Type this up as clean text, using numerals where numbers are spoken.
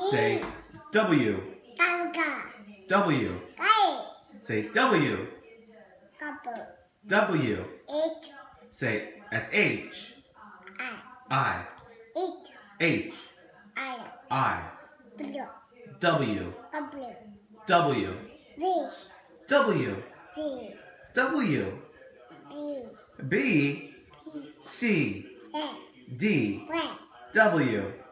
Say W. W. Say W. W. Say, that's H. I. H. I. W. W. W. W. B. C. D. W.